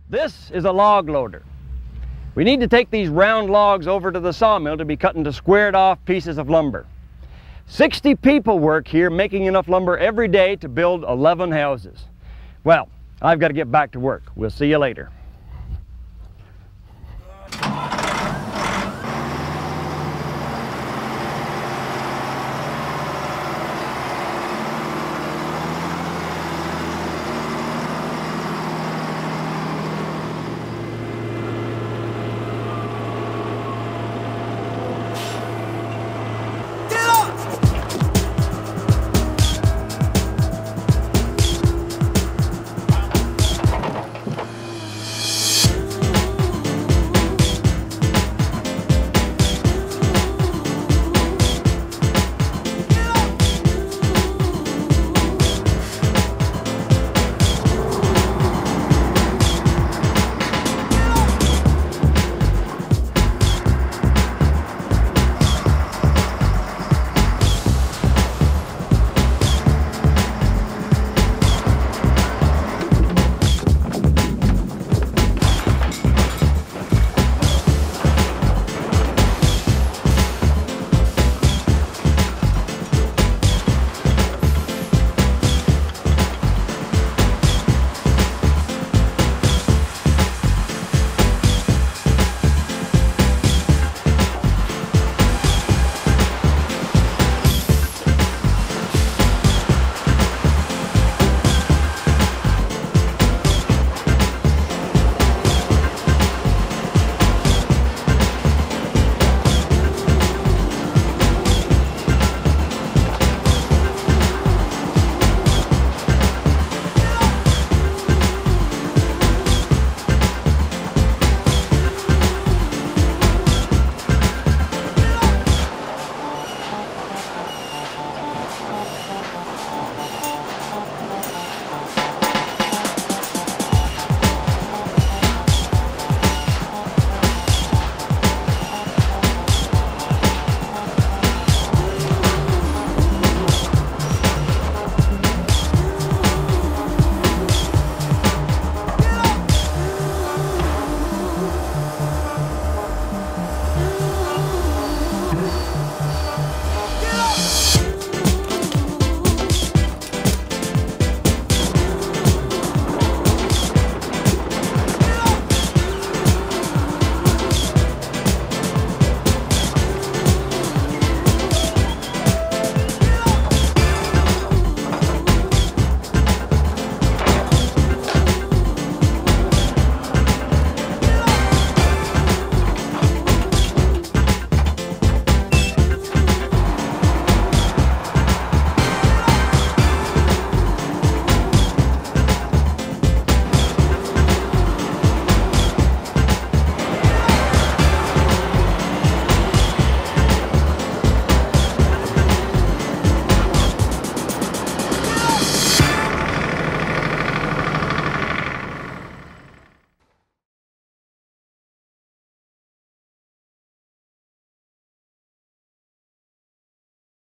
This is a log loader. We need to take these round logs over to the sawmill to be cut into squared off pieces of lumber. 60 people work here making enough lumber every day to build 11 houses. Well, I've got to get back to work. We'll see you later.